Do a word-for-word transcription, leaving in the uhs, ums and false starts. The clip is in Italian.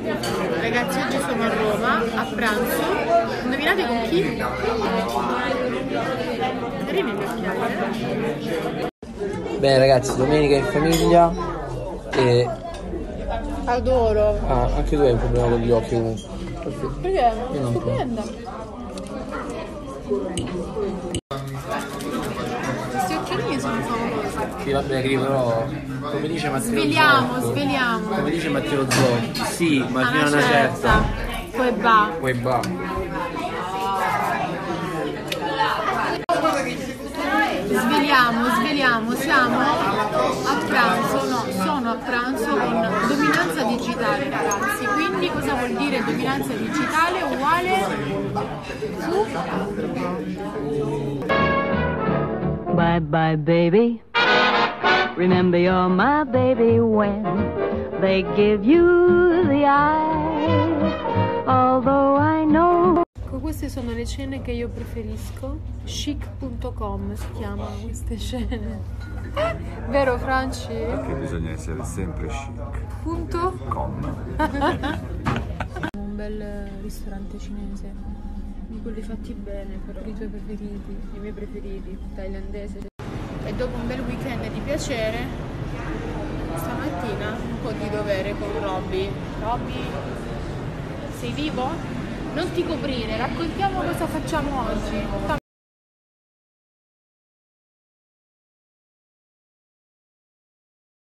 Ragazzi, oggi sono a Roma, a pranzo. Indovinate con chi? Carini gli occhiali. Bene ragazzi, domenica in famiglia e... Adoro. Ah, anche tu hai un problema con gli occhi comunque. Perché? Io non Stupenda. Questi occhialini sono favolosi. Sì, vabbè, che però... Come dice Matteo Sveliamo, Zocco, sveliamo. Come dice Matteo Zocco, sì, ma fino a una certa. Poi va. Poi va. Sveliamo, sveliamo, siamo a pranzo, no, sono a pranzo con dominanza digitale, ragazzi. Quindi cosa vuol dire dominanza digitale? Uguale su Bye bye baby, remember you're my baby when they give you the eye, although I know. Queste sono le cene che io preferisco. Chic punto com si chiamano queste cene. Vero Franci? Perché bisogna essere sempre chic. Punto? Com. Un bel ristorante cinese, di quelli fatti bene, però i tuoi preferiti, i miei preferiti, thailandese. E dopo un bel weekend di piacere, stamattina un po' di dovere con Robby. Robby, sei vivo? Non ti coprire, raccontiamo cosa facciamo oggi.